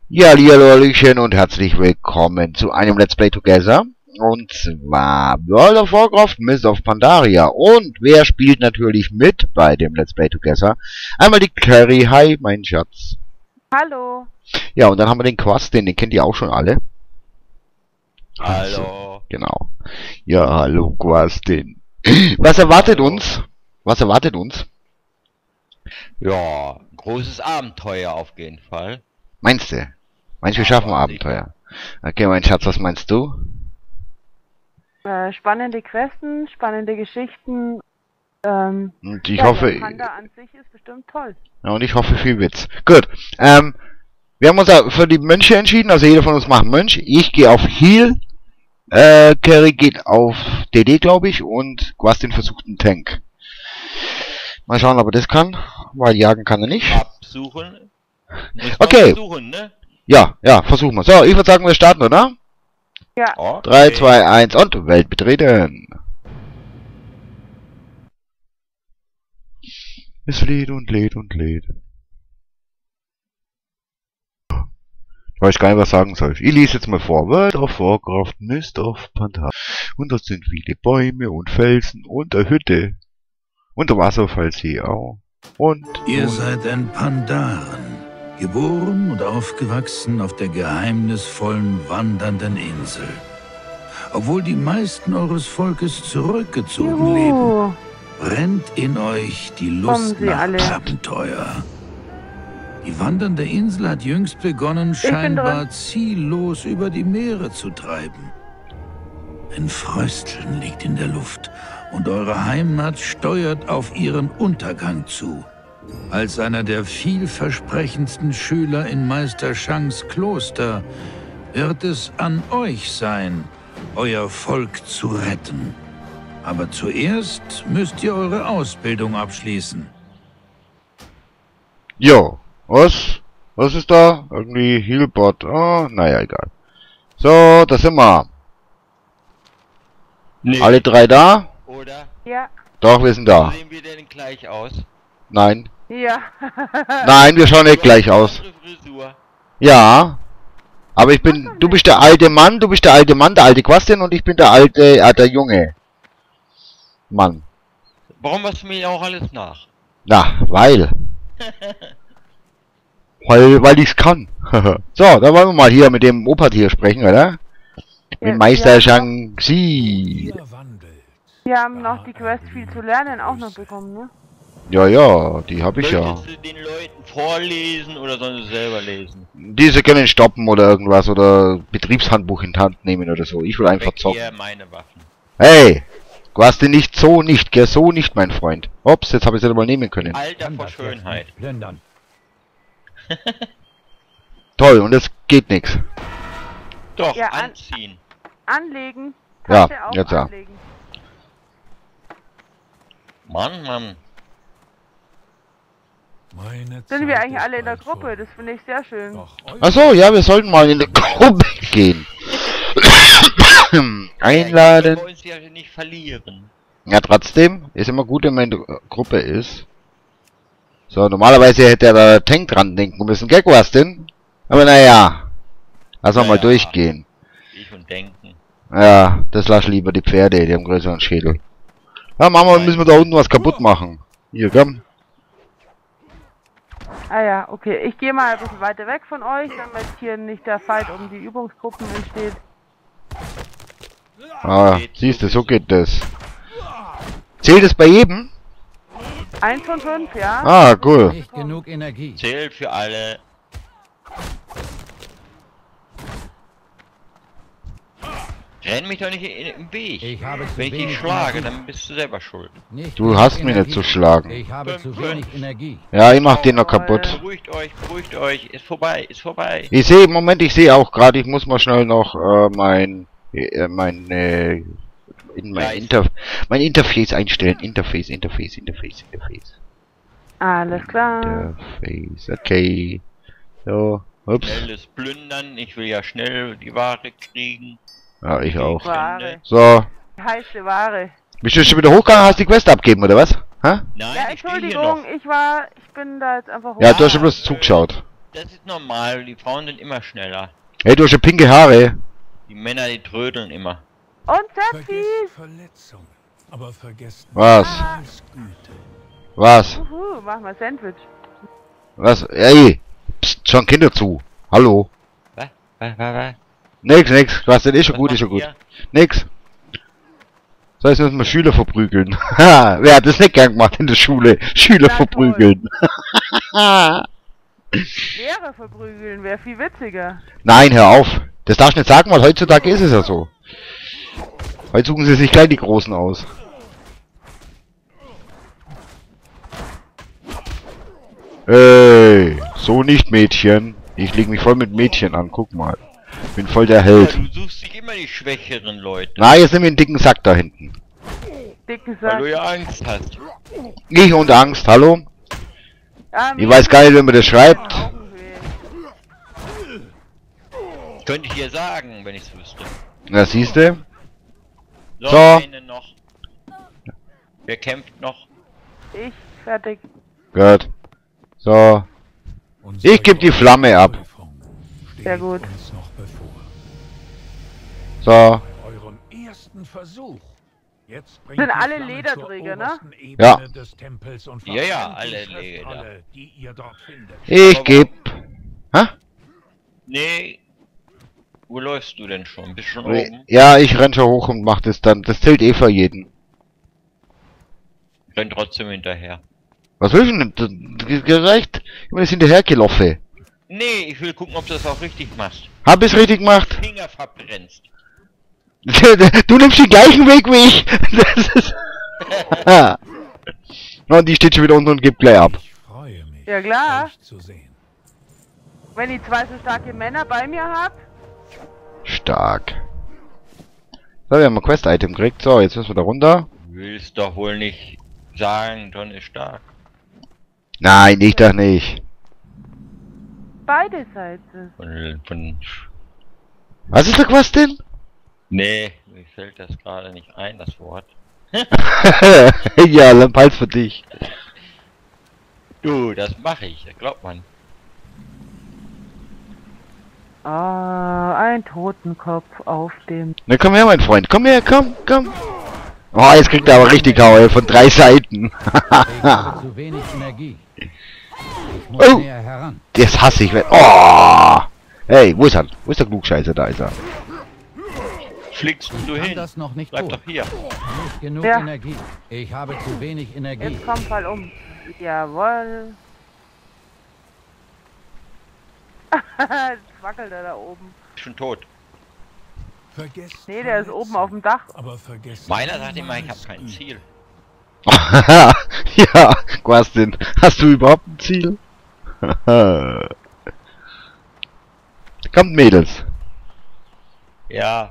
Ja, hallo, hallöchen und herzlich willkommen zu einem Let's Play Together. Und zwar World of Warcraft Mists of Pandaria. Und wer spielt natürlich mit bei dem Let's Play Together? Einmal die Clary. Hi, mein Schatz. Hallo. Ja, und dann haben wir den Quastin, den kennt ihr auch schon alle. Hallo. Also, genau. Ja, hallo Quastin. Was erwartet uns? Was erwartet uns? Ja, großes Abenteuer auf jeden Fall. Meinst du? Meinst du, wir schaffen Abenteuer? Okay, mein Schatz, was meinst du? Spannende Questen, spannende Geschichten. Und ich ja, hoffe... der Panda an sich ist bestimmt toll. Ja, und ich hoffe viel Witz. Gut. Wir haben uns ja für die Mönche entschieden. Also jeder von uns macht Mönch. Ich gehe auf Heal. Carrie geht auf DD, glaube ich. Und Quastin versucht einen Tank. Mal schauen, ob er das kann. Weil jagen kann er nicht. Absuchen. Okay. Versuchen, ne? Ja, versuchen wir. So, ich würde sagen, wir starten, oder? Ja. Okay. 3, 2, 1 und Welt betreten. Es lädt und lädt und lädt. Ich weiß gar nicht, was ich sagen soll. Ich lese jetzt mal vor. World of Warcraft, Mists of Pandaria. Und das sind viele Bäume und Felsen und eine Hütte. Und der Wasserfallsee auch. Und... Ihr seid ein Pandaren, geboren und aufgewachsen auf der geheimnisvollen wandernden Insel. Obwohl die meisten eures Volkes zurückgezogen leben, Juhu. brennt in euch die Kommen Lust Sie nach alle. Abenteuer. Die wandernde Insel hat jüngst begonnen, bin scheinbar drin. ziellos über die Meere zu treiben. Ein Frösteln liegt in der Luft und eure Heimat steuert auf ihren Untergang zu. Als einer der vielversprechendsten Schüler in Meister Shangs Kloster wird es an euch sein, euer Volk zu retten. Aber zuerst müsst ihr eure Ausbildung abschließen. Jo, was? Was ist da? Irgendwie Healbot. Oh, naja, egal. So, da sind wir. Nee. Alle drei da? Oder? Ja. Doch, wir sind da. Sehen wir denn gleich aus? Nein. Ja. Nein, wir schauen nicht gleich aus. Andere Frisur. Ja. Aber ich bin... Du bist der alte Mann, der alte Quastin und ich bin der alte, der junge Mann. Warum machst du mir auch alles nach? Na, weil ich's kann. So, da wollen wir mal hier mit dem Opa-Tier sprechen, oder? Mit Ja, Meister ja. Shang-Chi. Wir haben noch die Quest viel zu lernen auch noch bekommen, ne? Ja, die habe ich ja. Möchtest du den Leuten vorlesen oder sollen sie selber lesen? Diese können stoppen oder irgendwas oder Betriebshandbuch in die Hand nehmen oder so. Ich will einfach Weg zocken. hier meine Waffen. Hey! Quastin nicht so nicht, gell? So nicht, mein Freund. Ups, jetzt habe ich es mal nehmen können. Alter vor Schönheit. Plündern. Toll, und es geht nichts. Doch, Ja, anziehen. Anlegen. Ja, Taste auf jetzt ja. anlegen. Mann. Sind wir eigentlich alle in der Gruppe? Das finde ich sehr schön. Achso, ja, wir sollten mal in die Gruppe gehen. Einladen. Wir wollen uns ja nicht verlieren. Ja, trotzdem ist immer gut, wenn man in der Gruppe ist. So, normalerweise hätte der Tank dran denken müssen. Gell, Quastin? Aber naja. Lass mal Naja. durchgehen. Ich und denken. Ja, das lass lieber die Pferde, die haben größeren Schädel. Ja, Mama, müssen wir da unten was kaputt machen. Hier, komm. Ah ja, okay. Ich gehe mal ein bisschen weiter weg von euch, damit hier nicht der Fight um die Übungsgruppen entsteht. Ah, siehst du, so geht das. Zählt es bei jedem? 1 von 5, ja? Ah, cool. Nicht genug Energie. Zählt für alle. Renn mich doch nicht im Weg. Ich habe zu Wenn ich dich wenig schlage, Energie. dann bist du selber schuld. Nicht Du genug hast mich nicht Energie. zu schlagen. Ich habe zu wenig Energie. Ja, ich mach den noch kaputt. Beruhigt euch. Ist vorbei. Ich sehe, Moment, ich sehe auch gerade, ich muss mal schnell noch mein Interface einstellen. Interface. Alles klar. Interface, okay. So, ups. Schnelles Plündern. Ich will ja schnell die Ware kriegen. Ja, ich auch. Ware. So. Heiße Ware. Bist du schon wieder hochgegangen, hast die Quest abgeben, oder was? Hä? Nein, Ja, ich stehe hier Entschuldigung, noch. ich bin da jetzt einfach hoch. Ja, du hast schon bloß zugeschaut. Das ist normal, die Frauen sind immer schneller. Hey, du hast ja pinke Haare. Die Männer, die trödeln immer. Und sehr fies. Vergesst Verletzungen, aber vergesst Was? niemals Güte. Was? Mach mal Sandwich. Was? Ey! Psst, schon Kinder zu. Hallo. Was? Nix. Was denn? Ist schon Was gut, ist macht schon gut. ihr? Nix. So, jetzt müssen wir Schüler verprügeln. Haha, wer hat das nicht gern gemacht in der Schule? Schüler Na, verprügeln. Lehrer verprügeln wäre viel witziger. Nein, hör auf. Das darfst du nicht sagen, weil heutzutage ist es ja so. Heute suchen sie sich gleich die Großen aus. Ey, so nicht Mädchen. Ich leg mich voll mit Mädchen an, guck mal. Bin voll der Ja, Held. du suchst dich immer die schwächeren Leute. Na, jetzt nimm mir den dicken Sack da hinten. Dicken Weil Sack. du ja Angst hast. Ich und Angst, hallo? Ich mir weiß gar nicht, wie man das schreibt. Augenweh. Könnte ich dir sagen, wenn ich's wüsste. Na, siehste? So, So. eine noch. Wer kämpft noch? Ich, fertig. Gut. So. Ich geb die Flamme ab. Sehr gut. Uns noch bevor. So. Bei eurem ersten Versuch. Jetzt bringt Sind die alle Flamme Lederträger, zur ne? obersten Ebene Ja. des Tempels und Ja, ja, verbrennt alle die Leder. Schriftrolle, die ihr dort findet. Ich geb... Hä? Nee. Wo läufst du denn schon? Bist schon Nee. oben? Ja, ich renn schon hoch und mach das dann. Das zählt eh für jeden. Renn trotzdem hinterher. Was willst du denn? Das gereicht. Ich bin jetzt hinterhergelaufen. Nee, ich will gucken, ob du das auch richtig machst. Hab ich's richtig gemacht? Finger verbrennst. Du nimmst den gleichen Weg wie ich. Das ist... Und die steht schon wieder unten und gibt gleich ab. Ich freue mich, Ja, klar. euch zu sehen. Wenn ich zwei so starke Männer bei mir hab. Stark. So, wir haben ein Quest-Item gekriegt. So, jetzt müssen wir da runter. Willst doch wohl nicht sagen, John ist stark. Nein, ich doch nicht. Beide Seiten. Von Was ist der Quest denn? Nee, mir fällt das gerade nicht ein, das Wort. Ja, Lampals für dich. Du, das mache ich, das glaubt man. Ah, ein Totenkopf auf dem... Na komm her, mein Freund. Komm her, komm. Oh, jetzt kriegt er aber richtig Haue von 3 Seiten. Ich habe zu wenig Energie. Ich muss Oh. näher heran. Das hasse ich. Oh! Hey, wo ist er? Wo ist der Klugscheißer? Da ist er. Fliegst du Ich kann hin? das noch nicht Bleib tun. doch hier. Nicht genug Ja. Energie. Ich habe zu wenig Energie. Jetzt komm, fall um. Jawohl. Jetzt wackelt er da oben. Schon tot. Vergesst Nee, der ist oben auf dem Dach. aber vergesst Meiner sagt immer, ich habe niemals kein Güte. Ziel. Ja, Quastin. Hast du überhaupt ein Ziel? Kommt, Mädels. Ja,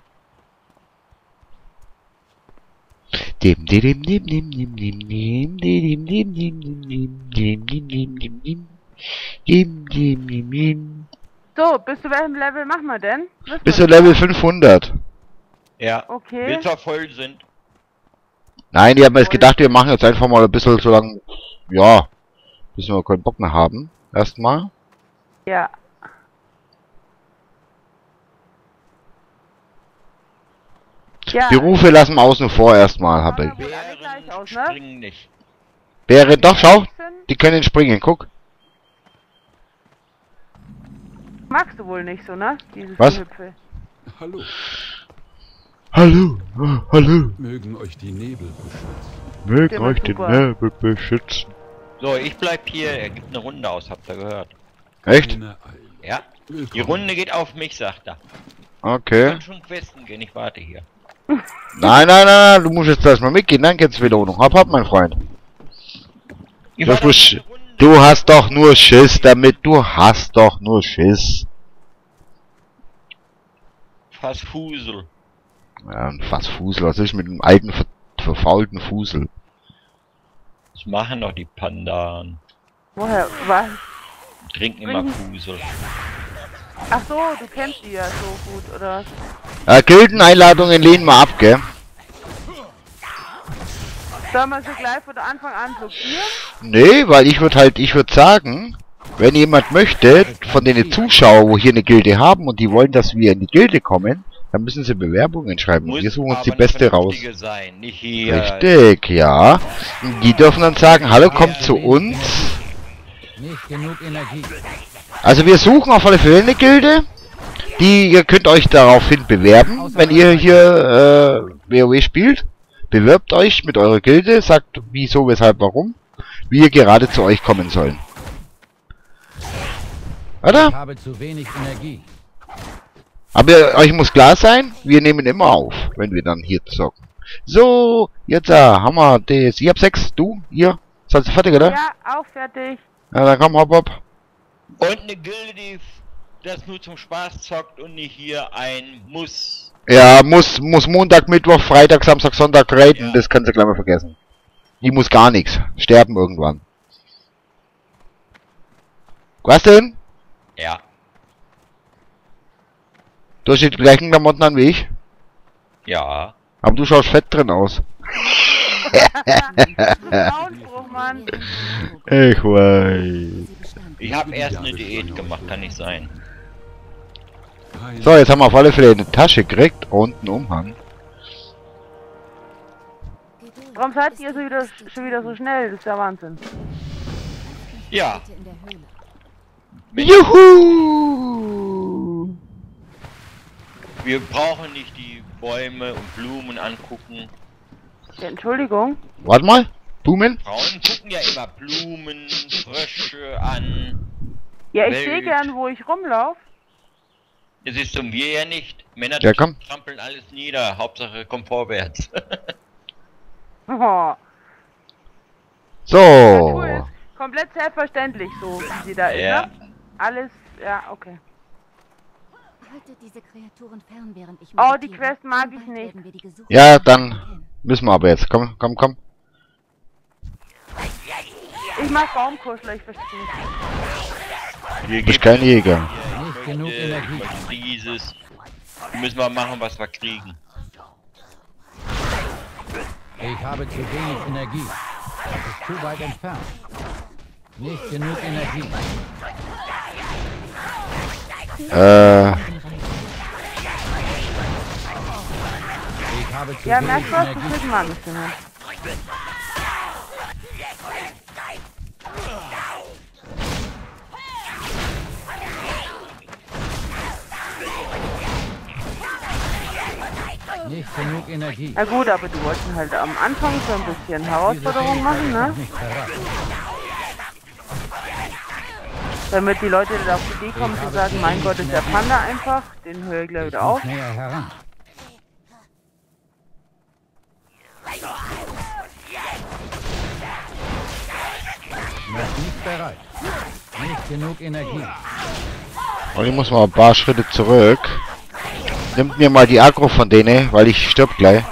Dim dim dim dim dim dim dim dim dim dim dim dim dim dim dim dim dim dim dim dim. So, bis zu welchem Level machen wir denn? Wissen Bis wir zu Level 500. ja. Okay. Bis wir voll sind. Nein, ich hab mir jetzt gedacht, wir machen jetzt einfach mal ein bisschen so lang, ja, bis wir keinen Bock mehr haben. Erstmal. Ja. Ja. Die Rufe lassen wir außen vor erstmal, hab ich. Schauen wir wohl alle gleich Bären aus, ne? springen nicht. Bären, doch, schau. Die können springen, guck. Magst du wohl nicht so, ne? Dieses Was? Gehüpfe. Hallo, Hallo, hallo. mögen euch die Nebel beschützen. Mögen Stimme euch den super. Nebel beschützen. So, ich bleib hier. Er gibt eine Runde aus, habt ihr gehört. Echt? Keine Eile. Ja. Die Willkommen. Runde geht auf mich, sagt er. Ich Okay. kann schon questen gehen, ich warte hier. Nein, du musst jetzt erstmal mitgehen, dann geht's Belohnung. Hopp, mein Freund. Ich Das warte muss- auf die Runde. Du hast doch nur Schiss damit, du hast doch nur Schiss. Fast Fusel. Ja, ein Fassfusel, was ist mit dem alten, verfaulten Fusel? Das machen doch die Pandan. Woher? Was? Trinken immer Fusel. Ach so, du kennst die ja so gut, oder was? Gildeneinladungen lehnen wir ab, gell? Sollen wir sie gleich von Anfang an blockieren? Nee, weil ich würde sagen, Wenn jemand möchte, von den Zuschauern, wo hier eine Gilde haben und die wollen, dass wir in die Gilde kommen, dann müssen sie Bewerbungen schreiben. Muss Wir suchen uns aber die eine beste raus. vernünftige sein, nicht hier. Richtig, ja. Die dürfen dann sagen, hallo, kommt zu uns. Nicht genug Energie. Also wir suchen auf alle Fälle eine Gilde. Ihr könnt euch daraufhin bewerben, wenn ihr hier WoW spielt. Bewirbt euch mit eurer Gilde, sagt wieso, weshalb, warum. Wir gerade zu euch kommen sollen. Oder? Ich habe zu wenig Energie. Aber euch muss klar sein, wir nehmen immer auf, wenn wir dann hier zocken. So, jetzt haben wir das. Ich hab 6, du, ihr. Seid ihr fertig, oder? Ja, auch fertig. Ja, dann komm, hopp. Und eine Gilde, die das nur zum Spaß zockt und nicht hier ein Muss. Ja, muss Montag, Mittwoch, Freitag, Samstag, Sonntag raiden, Ja. das kannst du gleich mal vergessen. Die muss gar nichts. Sterben irgendwann. Was denn? Ja. Du hast die gleichen Klamotten an wie ich. Ja. Aber du schaust fett drin aus. Frauenspruch, Mann. Ich weiß. Ich habe erst eine Diät gemacht, kann nicht sein. So, jetzt haben wir auf alle Fälle eine Tasche gekriegt und einen Umhang. Warum seid ihr schon wieder so schnell? Das ist ja Wahnsinn. Ja. Juhu! Wir brauchen nicht die Bäume und Blumen angucken. Ja, Entschuldigung. Warte mal. Blumen? Frauen gucken ja immer Blumen, Frösche an. Ja, ich Welt. sehe gern, wo ich rumlaufe. Das ist um wir ja nicht. Männer Ja, komm. trampeln alles nieder. Hauptsache kommt vorwärts. Oh. So. Cool. Komplett selbstverständlich, so wie sie da ist, Ja. ne? Alles, ja, okay. Halte diese Kreaturen fern, während ich Oh, die meditiere. Quest mag Und ich bald nicht. werden wir die Gesuchten Ja, dann erkennen. müssen wir aber jetzt. Komm. Ich mag Baumkuschler, ich verstehe. Wir Du bist kein Jäger. Nicht genug Energie. Dieses. Müssen wir machen, was wir kriegen. Ich habe zu wenig Energie. Das ist zu weit entfernt. Nicht genug Energie. Ich habe zu Ja, wenig merkst du was? Energie. Das mag ich nicht. Nicht genug Energie. Na gut, aber du wolltest halt am Anfang so ein bisschen Diese Herausforderung machen, Fähigkeit ne? ist nicht verraten. Damit die Leute dann auf die Idee kommen zu sagen, mein Gott, ist der Panda einfach, den höre ich gleich Ich wieder auf. muss näher heran. Noch nicht bereit. Nicht genug Energie. Und ich muss mal ein paar Schritte zurück. Nimmt mir mal die Aggro von denen, weil ich stirb gleich.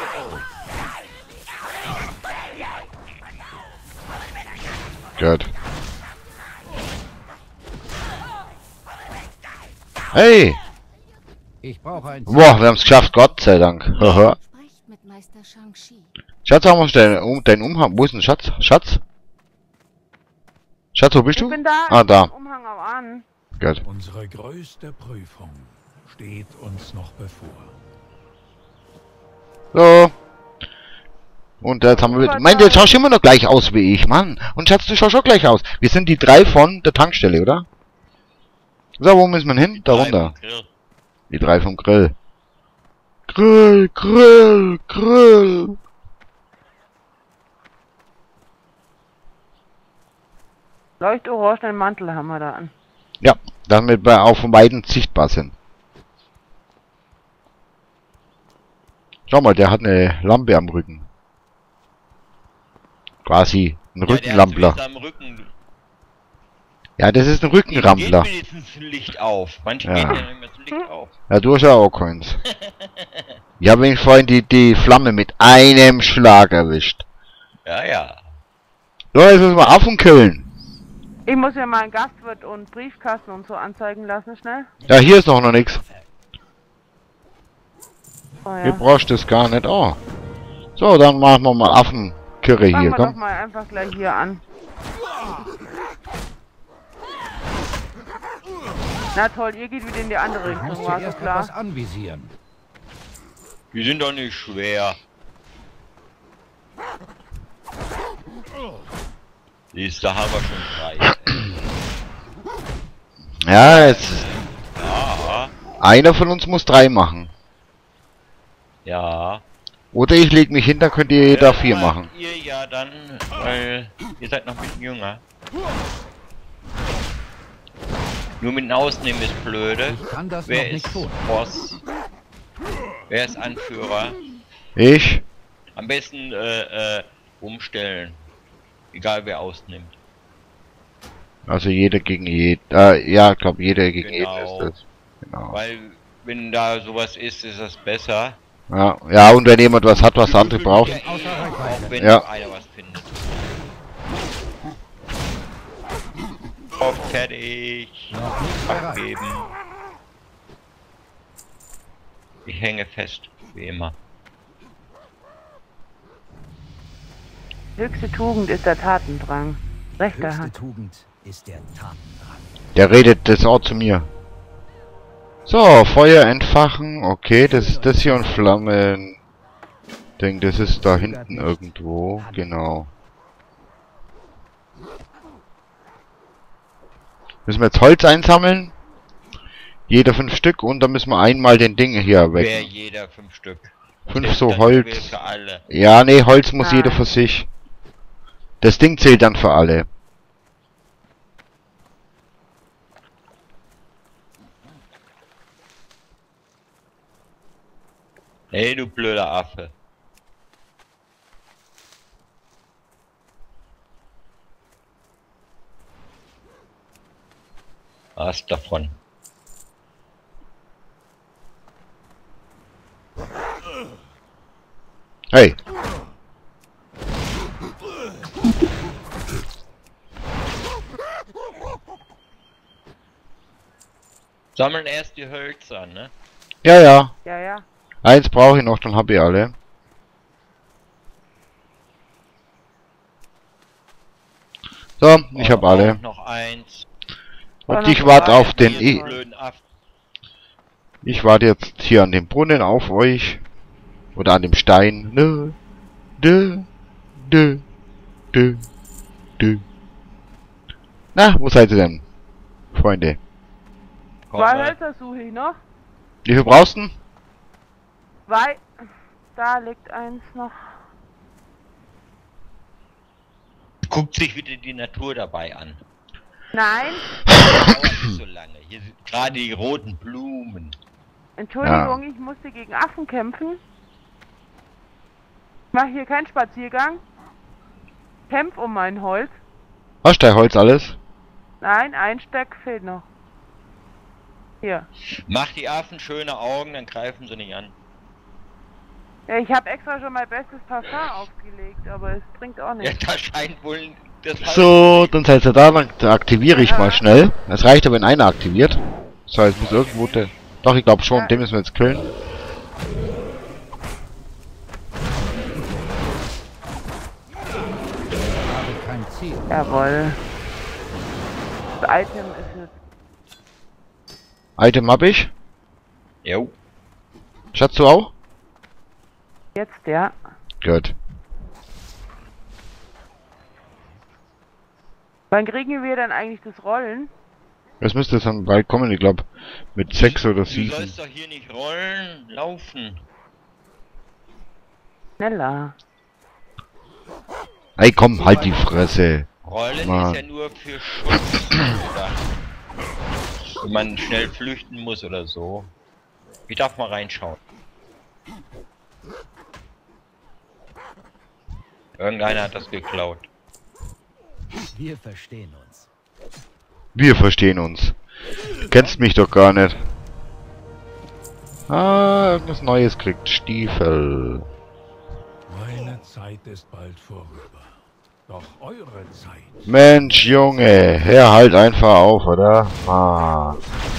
Gut. Hey! Ich brauche ein Boah, wir haben es geschafft, Gott sei Dank. Haha. Sprecht mit Meister Shang-Chi. Schatz, haben wir deinen Umhang. Wo ist denn Schatz? Schatz? Schatz, wo bist Ich du? bin da, Ah, da. Umhang auch an. Gut. Unsere größte Prüfung steht uns noch bevor. So. Und jetzt haben wir... Meint, du schaust immer noch gleich aus wie ich, Mann. Und Schatz, du schaust auch gleich aus. Wir sind die 3 von der Tankstelle, oder? So, wo müssen wir hin? Da runter. Die 3 vom Grill. Grill. Leuchtorangenen Mantel haben wir da an. Ja, damit wir auch von beiden sichtbar sind. Schau mal, der hat eine Lampe am Rücken. Quasi ein Rückenlampler. Ja, am Rücken. Ja, das ist ein Geht Rückenrampler. wenigstens ein Licht auf. Manche Ja. gehen ja nicht mehr das Licht auf. Ja, du hast ja auch keins. Ich habe ihn vorhin die Flamme mit einem Schlag erwischt. Ja, ja. So, jetzt müssen wir Affen killen. Ich muss ja mal einen Gastwirt und Briefkasten und so anzeigen lassen, schnell. Ja, hier ist noch nichts. Oh Hier ja. brauchst du es gar nicht. Oh. So, dann machen wir mal Affenkirre Fangen hier, wir doch komm. mal einfach gleich hier an. Na toll, ihr geht wieder in die andere Ich muss Richtung, war so zuerst etwas klar. anvisieren. Die sind doch nicht schwer. Siehst, da haben wir schon 3. Ja, jetzt. Ja, Einer von uns muss 3 machen. ja. Oder ich leg mich hin, dann könnt ihr jeder 4 machen. Ihr ja dann, weil ihr seid noch ein bisschen jünger. Nur mit dem Ausnehmen ist blöde. Ich kann das Wer noch nicht ist tun. Boss? Wer ist Anführer? Ich? Am besten umstellen. Egal wer ausnimmt. Also jeder gegen jeden. Ja, ich glaube jeder gegen jeden Genau. ist das. Genau. Weil wenn da sowas ist das besser. Ja, ja, und wenn jemand was hat, was der andere braucht. Ja, auch wenn Ja. einer was findet. Auf fertig. Noch nicht bereit. Abgeben. Ich hänge fest, wie immer. Höchste Tugend ist der Tatendrang. Rechter Höchste Hand. Tugend ist der Tatendrang. Der redet das auch zu mir. So, Feuer entfachen. Okay, das ist das hier und Flammen. Ich denke, das ist da hinten irgendwo. Genau. Müssen wir jetzt Holz einsammeln? Jeder 5 Stück und dann müssen wir einmal den Ding hier Wer weg. jeder 5 Stück. 5 so Das Holz. gilt für alle. Ja, nee, Holz muss jeder Nein. für sich. Das Ding zählt dann für alle. Hey, du blöder Affe. Was davon? Hey, Sammeln erst die Hölzer, ne? ja, ja. Ja, ja. Eins brauche ich noch, dann habe ich alle. So, ich habe alle. Auch noch eins. Und noch ich warte zwei. auf den... Hier, Ich, du blöden Affen. ich warte jetzt hier an dem Brunnen auf euch. Oder an dem Stein. Nö. Dö. Dö. Dö. Dö. Na, wo seid ihr denn? Freunde. 2 Komme. Hölzer suche ich noch. Wie viel brauchst du? 2. Da liegt eins noch. Guckt sich wieder die Natur dabei an. Nein. Dauert nicht so lange. Hier sind gerade die roten Blumen. Entschuldigung, ich musste gegen Affen kämpfen. Ich mache hier keinen Spaziergang. Kämpf um mein Holz. Hast du Holz alles? Nein, ein Steck fehlt noch. Hier. Macht die Affen schöne Augen, dann greifen sie nicht an. Ja, ich habe extra schon mein bestes Parfum aufgelegt, aber es bringt auch Ja, nichts. da scheint wohl das So, dann seid ihr da, dann aktiviere ich mal schnell. Es reicht ja, wenn einer aktiviert. So, jetzt muss irgendwo der... Doch, ich glaube schon, den müssen wir jetzt killen. Ich habe kein Ziel. Jawohl. Das Item ist jetzt. Item hab ich. Jo. Schatz, du auch? Jetzt, ja. Gut. Wann kriegen wir dann eigentlich das Rollen? Das müsste jetzt dann bald kommen, ich glaube mit 6 oder Du 7. sollst doch hier nicht rollen, laufen. Schneller. Ey, komm, halt die Fresse. Rollen Mann. ist ja nur für Schutz gedacht. Wenn man schnell flüchten muss oder so. Ich darf mal reinschauen. Irgendeiner hat das geklaut. Wir verstehen uns. Wir verstehen uns. Du kennst mich doch gar nicht. Ah, irgendwas Neues kriegt. Stiefel. Meine Zeit ist bald vorüber. Doch eure Zeit. Mensch, Junge. Hör halt einfach auf, oder? Ah.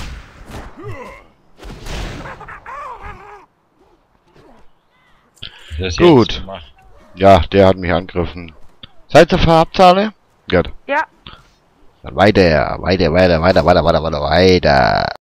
Das Gut. jetzt gemacht. Ja, der hat mich angegriffen. Seid ihr verhabt alle? Gut. Ja. Weiter.